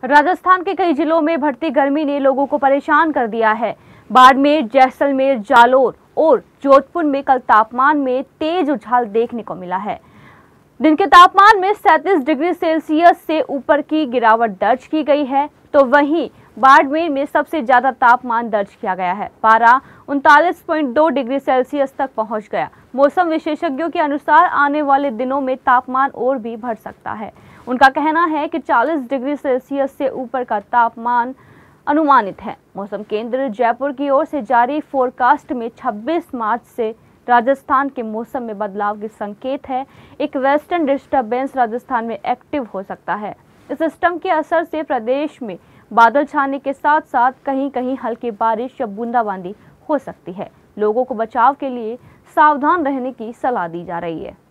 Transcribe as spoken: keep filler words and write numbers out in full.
राजस्थान के कई जिलों में बढ़ती गर्मी ने लोगों को परेशान कर दिया है। बाड़मेर, जैसलमेर, जालोर और जोधपुर में कल तापमान में तेज उछाल देखने को मिला है। दिन के तापमान में सैंतीस डिग्री सेल्सियस से ऊपर की गिरावट दर्ज की गई है, तो वहीं बाड़मेर में सबसे ज्यादा तापमान दर्ज किया गया है। पारा उनतालीस पॉइंट दो डिग्री सेल्सियस तक पहुंच गया। मौसम विशेषज्ञों के अनुसार आने वाले दिनों में तापमान और भी बढ़ सकता है। उनका कहना है कि चालीस डिग्री सेल्सियस से ऊपर का तापमान अनुमानित है। मौसम केंद्र जयपुर की ओर से जारी फोरकास्ट में छब्बीस मार्च से राजस्थान के मौसम में बदलाव के संकेत है। एक वेस्टर्न डिस्टर्बेंस राजस्थान में एक्टिव हो सकता है। इस सिस्टम के असर से प्रदेश में बादल छाने के साथ साथ कहीं कहीं हल्की बारिश या बूंदाबांदी हो सकती है। लोगों को बचाव के लिए सावधान रहने की सलाह दी जा रही है।